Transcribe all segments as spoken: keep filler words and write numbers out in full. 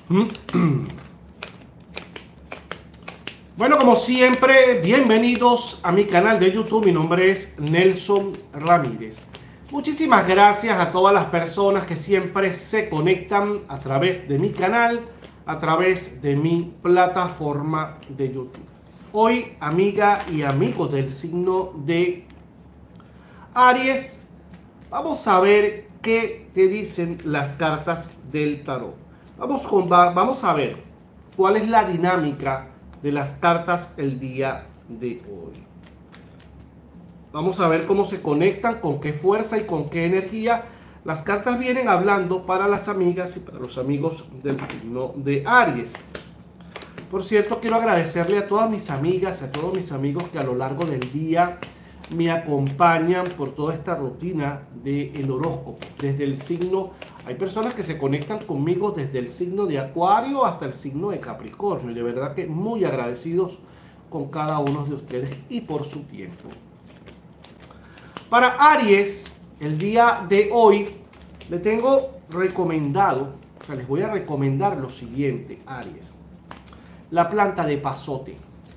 Bueno, como siempre, bienvenidos a mi canal de YouTube. Mi nombre es Nelson Ramírez. Muchísimas gracias a todas las personas que siempre se conectan a través de mi canal, a través de mi plataforma de YouTube. Hoy, amiga y amigos del signo de Aries, vamos a ver qué te dicen las cartas del tarot. Vamos, con, vamos a ver cuál es la dinámica de las cartas el día de hoy. Vamos a ver cómo se conectan, con qué fuerza y con qué energía. Las cartas vienen hablando para las amigas y para los amigos del signo de Aries. Por cierto, quiero agradecerle a todas mis amigas, a todos mis amigos que a lo largo del día me acompañan por toda esta rutina del horóscopo. Desde el signo, hay personas que se conectan conmigo desde el signo de Acuario hasta el signo de Capricornio. Y de verdad que muy agradecidos con cada uno de ustedes y por su tiempo. Para Aries, el día de hoy, le tengo recomendado, o sea, les voy a recomendar lo siguiente, Aries. La planta de pasote.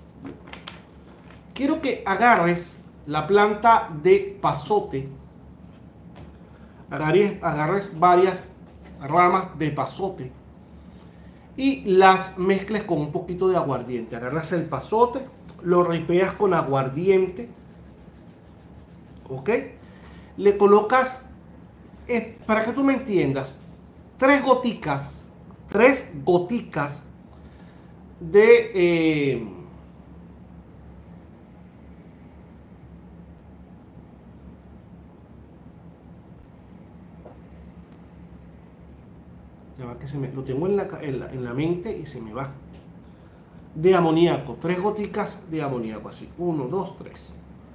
Quiero que agarres la planta de pasote, agarres, agarres varias ramas de pasote y las mezcles con un poquito de aguardiente. Agarras el pasote, lo ripeas con aguardiente, ¿ok? Le colocas, eh, para que tú me entiendas, tres goticas, tres goticas de... Eh, que se me, lo tengo en la, en, la, en la mente y se me va. De amoníaco, tres goticas de amoníaco, así, uno, dos, tres.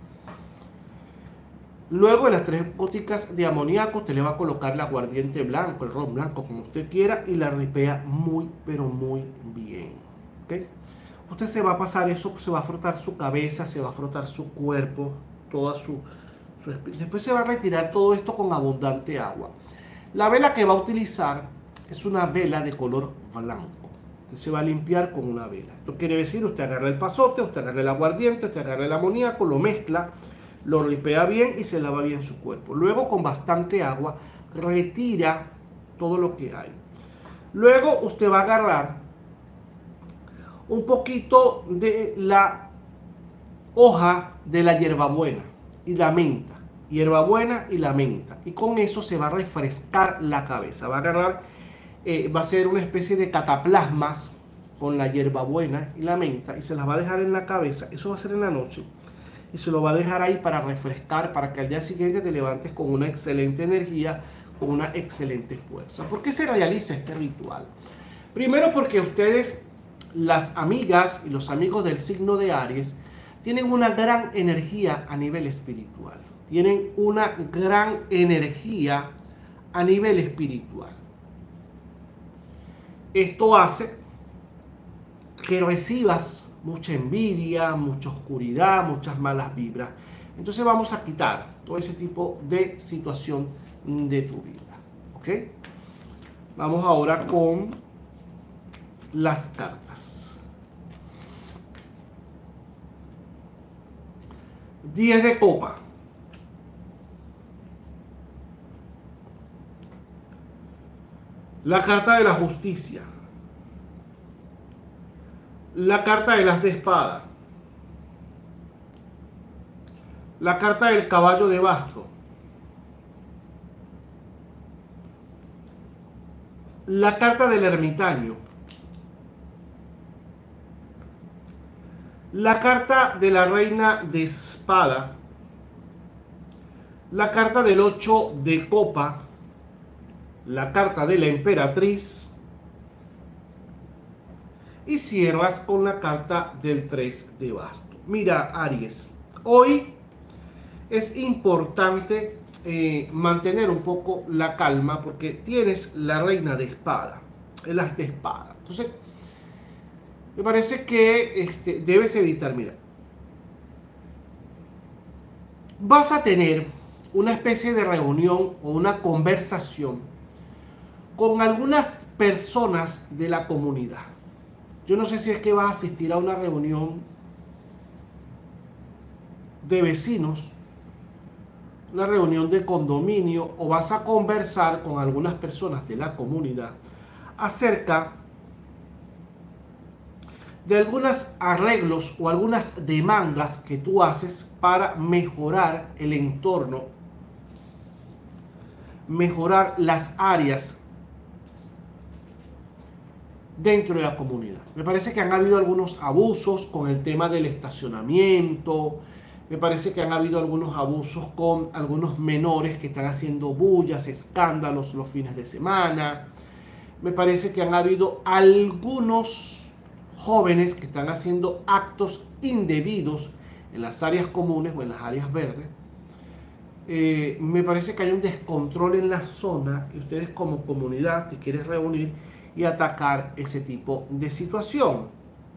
Luego de las tres goticas de amoníaco, usted le va a colocar el aguardiente blanco, el ron blanco, como usted quiera, y la ripea muy, pero muy bien. ¿Okay? Usted se va a pasar eso, se va a frotar su cabeza, se va a frotar su cuerpo, toda su, su... Después se va a retirar todo esto con abundante agua. La vela que va a utilizar es una vela de color blanco. Usted se va a limpiar con una vela. Esto quiere decir, usted agarra el pasote, usted agarra el aguardiente, usted agarra el amoníaco, lo mezcla, lo ripea bien y se lava bien su cuerpo. Luego, con bastante agua, retira todo lo que hay. Luego, usted va a agarrar un poquito de la hoja de la hierbabuena y la menta. Hierbabuena y la menta. Y con eso se va a refrescar la cabeza. Va a agarrar... Eh, va a ser una especie de cataplasmas con la hierbabuena y la menta y se las va a dejar en la cabeza. Eso va a ser en la noche y se lo va a dejar ahí para refrescar, para que al día siguiente te levantes con una excelente energía, con una excelente fuerza. ¿Por qué se realiza este ritual? Primero, porque ustedes, las amigas y los amigos del signo de Aries, tienen una gran energía a nivel espiritual. Tienen una gran energía a nivel espiritual. Esto hace que recibas mucha envidia, mucha oscuridad, muchas malas vibras. Entonces vamos a quitar todo ese tipo de situación de tu vida. ¿Ok? Vamos ahora con las cartas. diez de copa. La carta de la justicia. La carta de las de espada. La carta del caballo de basto. La carta del ermitaño. La carta de la reina de espada. La carta del ocho de copa. La carta de la emperatriz y cierras con la carta del tres de basto. Mira, Aries, hoy es importante eh, mantener un poco la calma porque tienes la reina de espada, el as de espada. Entonces, me parece que este, debes evitar, mira, vas a tener una especie de reunión o una conversación con algunas personas de la comunidad. Yo no sé si es que vas a asistir a una reunión de vecinos, una reunión de condominio, o vas a conversar con algunas personas de la comunidad acerca de algunos arreglos o algunas demandas que tú haces para mejorar el entorno, mejorar las áreas dentro de la comunidad. Me parece que han habido algunos abusos con el tema del estacionamiento. Me parece que han habido algunos abusos con algunos menores que están haciendo bullas, escándalos los fines de semana. Me parece que han habido algunos jóvenes que están haciendo actos indebidos en las áreas comunes o en las áreas verdes. Eh, me parece que hay un descontrol en la zona y ustedes como comunidad te quieres reunir y atacar ese tipo de situación.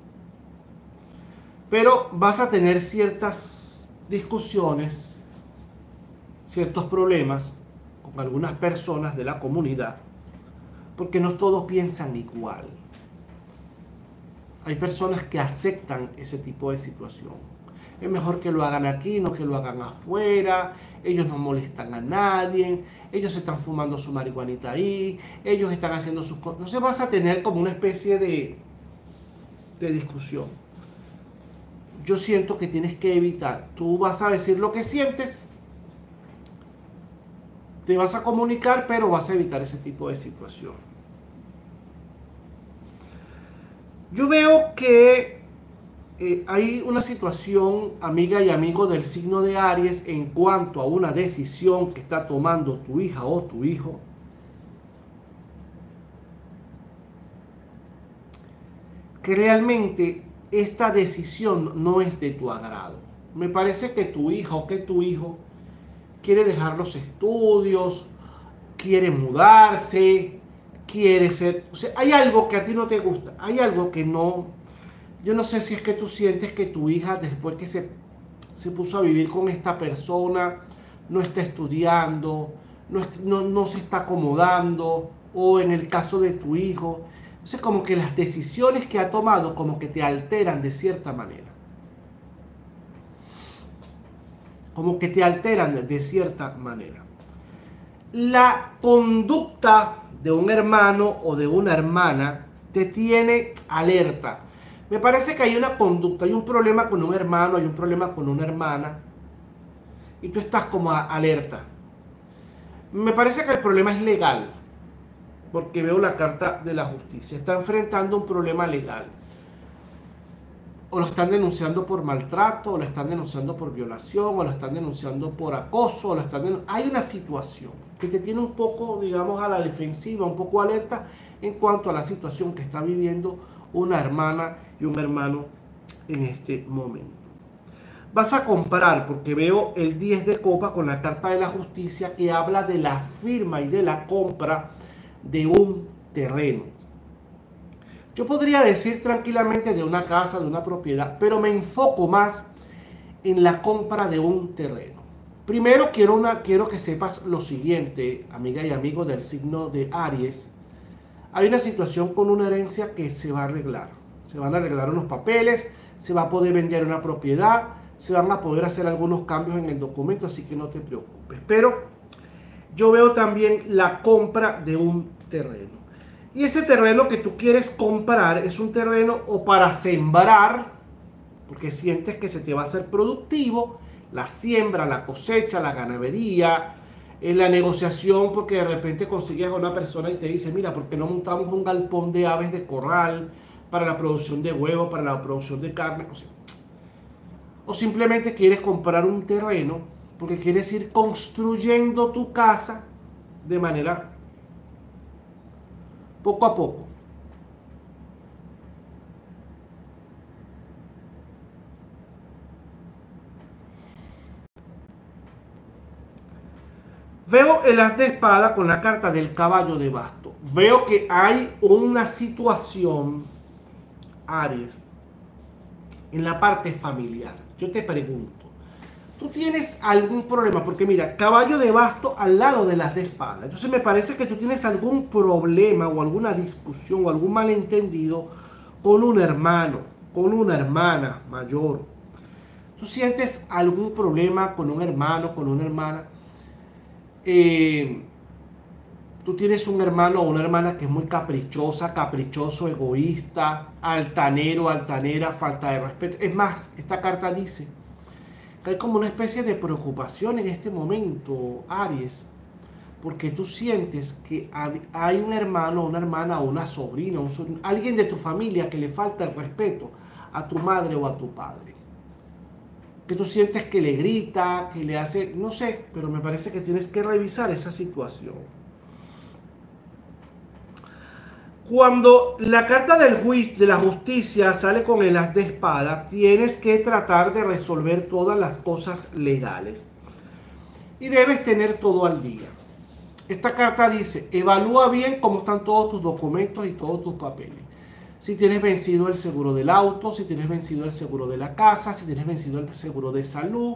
Pero vas a tener ciertas discusiones, ciertos problemas con algunas personas de la comunidad, porque no todos piensan igual. Hay personas que aceptan ese tipo de situación. Es mejor que lo hagan aquí, no que lo hagan afuera. Ellos no molestan a nadie. Ellos están fumando su marihuanita ahí. Ellos están haciendo sus cosas. Entonces vas a tener como una especie de, de discusión. Yo siento que tienes que evitar. Tú vas a decir lo que sientes. Te vas a comunicar, pero vas a evitar ese tipo de situación. Yo veo que eh, hay una situación, amiga y amigo del signo de Aries, en cuanto a una decisión que está tomando tu hija o tu hijo. Que realmente esta decisión no es de tu agrado. Me parece que tu hija o que tu hijo quiere dejar los estudios, quiere mudarse, quiere ser, o sea, hay algo que a ti no te gusta, hay algo que no, yo no sé si es que tú sientes que tu hija después que se, se puso a vivir con esta persona, no está estudiando, no, no, no se está acomodando, o en el caso de tu hijo, o sea, como que las decisiones que ha tomado como que te alteran de cierta manera, como que te alteran de cierta manera. La conducta de un hermano o de una hermana te tiene alerta. Me parece que hay una conducta, hay un problema con un hermano, hay un problema con una hermana y tú estás como alerta. Me parece que el problema es legal, porque veo la carta de la justicia. Está enfrentando un problema legal. O lo están denunciando por maltrato, o lo están denunciando por violación, o lo están denunciando por acoso, o lo están denun... hay una situación que te tiene un poco, digamos, a la defensiva, un poco alerta en cuanto a la situación que está viviendo una hermana y un hermano en este momento. Vas a comprar, porque veo el diez de copa con la carta de la justicia que habla de la firma y de la compra de un terreno. Yo podría decir tranquilamente de una casa, de una propiedad, pero me enfoco más en la compra de un terreno. Primero quiero, una, quiero que sepas lo siguiente, amiga y amigo del signo de Aries. Hay una situación con una herencia que se va a arreglar. Se van a arreglar unos papeles, se va a poder vender una propiedad, se van a poder hacer algunos cambios en el documento, así que no te preocupes. Pero yo veo también la compra de un terreno. Y ese terreno que tú quieres comprar es un terreno o para sembrar, porque sientes que se te va a hacer productivo, la siembra, la cosecha, la ganadería, en la negociación, porque de repente consigues a una persona y te dice, mira, ¿por qué no montamos un galpón de aves de corral para la producción de huevos, para la producción de carne? O sea, o simplemente quieres comprar un terreno porque quieres ir construyendo tu casa de manera poco a poco. Veo el as de espada con la carta del caballo de basto. Veo que hay una situación, Aries, en la parte familiar. Yo te pregunto, tú tienes algún problema, porque mira, caballo de basto al lado de las de espada. Entonces me parece que tú tienes algún problema o alguna discusión o algún malentendido con un hermano, con una hermana mayor. Tú sientes algún problema con un hermano, con una hermana. Eh, tú tienes un hermano o una hermana que es muy caprichosa, caprichoso, egoísta, altanero, altanera, falta de respeto. Es más, esta carta dice que hay como una especie de preocupación en este momento, Aries, porque tú sientes que hay un hermano, una hermana o una sobrina, un sobrino, alguien de tu familia que le falta el respeto a tu madre o a tu padre. Que tú sientes que le grita, que le hace, no sé, pero me parece que tienes que revisar esa situación. Cuando la carta del juicio, de la justicia sale con el as de espada, tienes que tratar de resolver todas las cosas legales. Y debes tener todo al día. Esta carta dice, evalúa bien cómo están todos tus documentos y todos tus papeles. Si tienes vencido el seguro del auto, si tienes vencido el seguro de la casa, si tienes vencido el seguro de salud,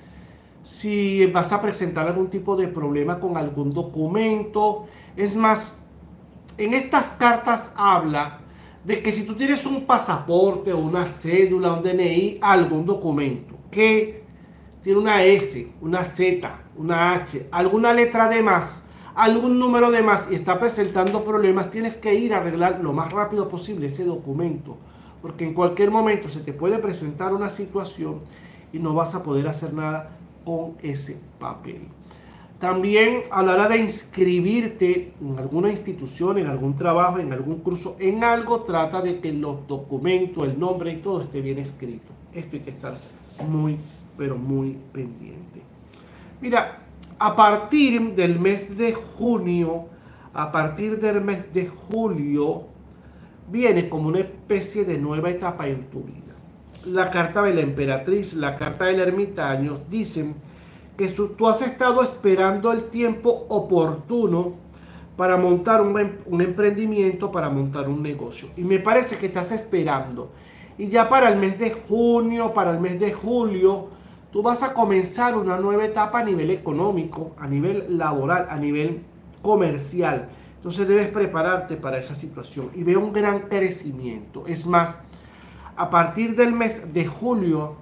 si vas a presentar algún tipo de problema con algún documento. Es más, en estas cartas habla de que si tú tienes un pasaporte o una cédula, un D N I, algún documento que tiene una S, una Z, una H, alguna letra de más, algún número de más y está presentando problemas, tienes que ir a arreglar lo más rápido posible ese documento, porque en cualquier momento se te puede presentar una situación y no vas a poder hacer nada con ese papel. También a la hora de inscribirte en alguna institución, en algún trabajo, en algún curso, en algo, trata de que los documentos, el nombre y todo esté bien escrito. Esto hay que estar muy, pero muy pendiente. Mira, a partir del mes de junio, a partir del mes de julio, viene como una especie de nueva etapa en tu vida. La carta de la emperatriz, la carta del ermitaño, dicen que tú has estado esperando el tiempo oportuno para montar un, un emprendimiento, para montar un negocio. Y me parece que estás esperando. Y ya para el mes de junio, para el mes de julio, tú vas a comenzar una nueva etapa a nivel económico, a nivel laboral, a nivel comercial. Entonces debes prepararte para esa situación. Y veo un gran crecimiento. Es más, a partir del mes de julio,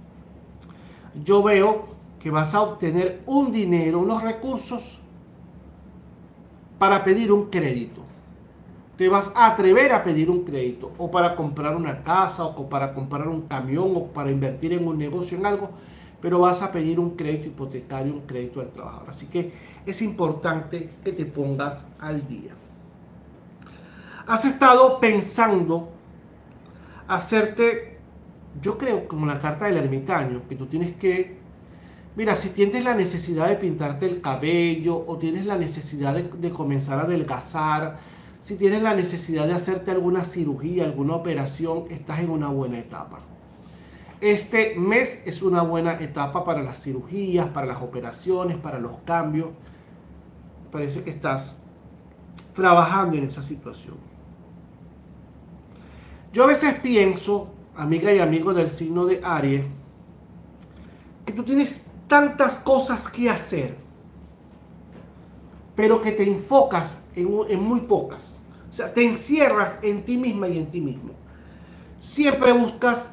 yo veo que vas a obtener un dinero, unos recursos para pedir un crédito. Te vas a atrever a pedir un crédito o para comprar una casa o para comprar un camión o para invertir en un negocio, en algo, pero vas a pedir un crédito hipotecario, un crédito al trabajador. Así que es importante que te pongas al día. Has estado pensando hacerte, yo creo, como la carta del ermitaño, que tú tienes que, mira, si tienes la necesidad de pintarte el cabello o tienes la necesidad de, de comenzar a adelgazar, si tienes la necesidad de hacerte alguna cirugía, alguna operación, estás en una buena etapa. Este mes es una buena etapa para las cirugías, para las operaciones, para los cambios. Parece que estás trabajando en esa situación. Yo a veces pienso, amiga y amigo del signo de Aries, que tú tienes tantas cosas que hacer, pero que te enfocas en, en muy pocas. O sea, te encierras en ti misma y en ti mismo. Siempre buscas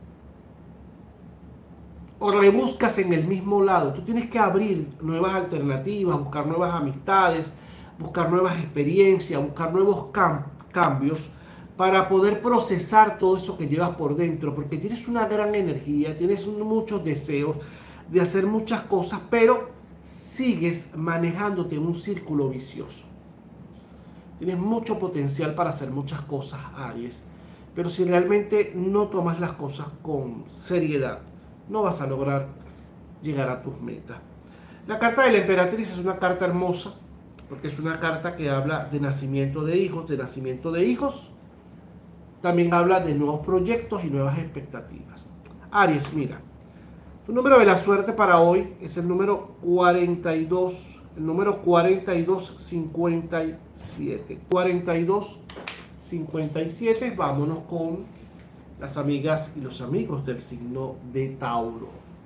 o rebuscas en el mismo lado. Tú tienes que abrir nuevas alternativas, buscar nuevas amistades, buscar nuevas experiencias, buscar nuevos cam cambios para poder procesar todo eso que llevas por dentro, porque tienes una gran energía, tienes muchos deseos de hacer muchas cosas, pero sigues manejándote en un círculo vicioso. Tienes mucho potencial para hacer muchas cosas, Aries, pero si realmente no tomas las cosas con seriedad, no vas a lograr llegar a tus metas. La carta de la emperatriz es una carta hermosa, porque es una carta que habla de nacimiento de hijos, de nacimiento de hijos. También habla de nuevos proyectos y nuevas expectativas. Aries, mira, tu número de la suerte para hoy es el número cuarenta y dos, el número cuarenta y dos cincuenta y siete. cuarenta y dos cincuenta y siete, vámonos con las amigas y los amigos del signo de Tauro.